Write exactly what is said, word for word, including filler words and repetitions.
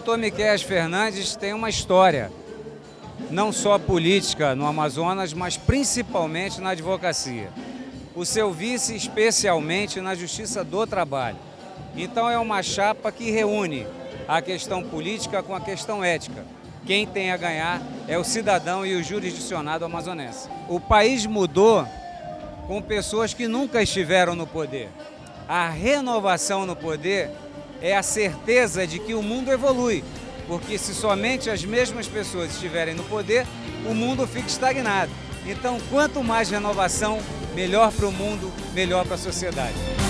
doutor Miquéas Fernandes tem uma história, não só política no Amazonas, mas principalmente na advocacia. O seu vice, especialmente na Justiça do Trabalho. Então é uma chapa que reúne a questão política com a questão ética. Quem tem a ganhar é o cidadão e o jurisdicionado amazonense. O país mudou com pessoas que nunca estiveram no poder. A renovação no poder é a certeza de que o mundo evolui, porque se somente as mesmas pessoas estiverem no poder, o mundo fica estagnado. Então, quanto mais renovação, melhor para o mundo, melhor para a sociedade.